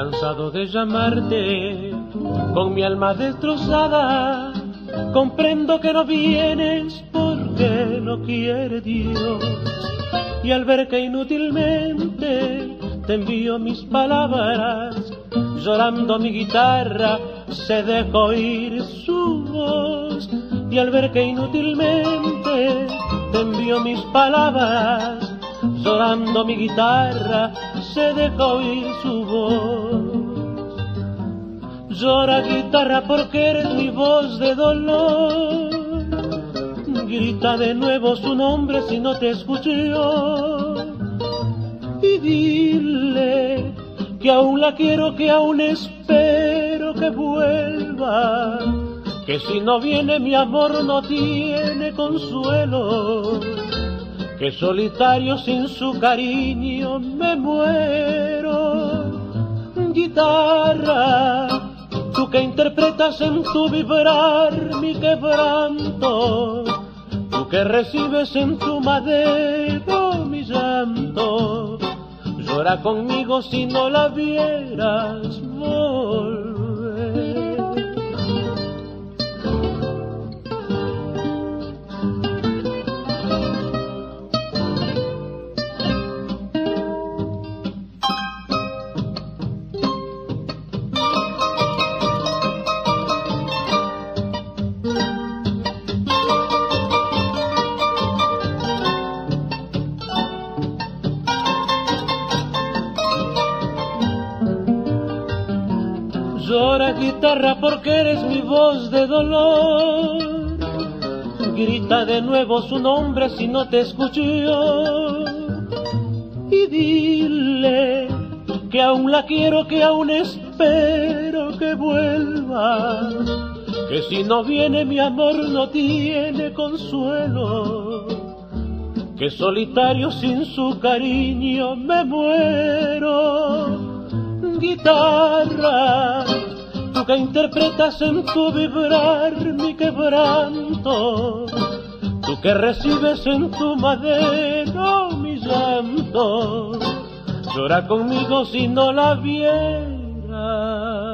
Cansado de llamarte, con mi alma destrozada, comprendo que no vienes porque no quiere Dios. Y al ver que inútilmente te envío mis palabras, llorando mi guitarra se deja oír su voz. Y al ver que inútilmente te envío mis palabras, llorando mi guitarra se deja oír su voz. Llora guitarra porque eres mi voz de dolor, grita de nuevo su nombre si no te escucho, y dile que aún la quiero, que aún espero que vuelva, que si no viene mi amor no tiene consuelo, que solitario sin su cariño me muero. Guitarra, tú que interpretas en tu vibrar mi quebranto, tú que recibes en tu madero mi llanto, llora conmigo si no la vieras volver. Llora guitarra porque eres mi voz de dolor, grita de nuevo su nombre si no te escucho yo, y dile que aún la quiero, que aún espero que vuelva, que si no viene mi amor no tiene consuelo, que solitario sin su cariño me muero. Guitarra, tú que interpretas en tu vibrar mi quebranto, tú que recibes en tu madero mi llanto, llora conmigo si no la vieras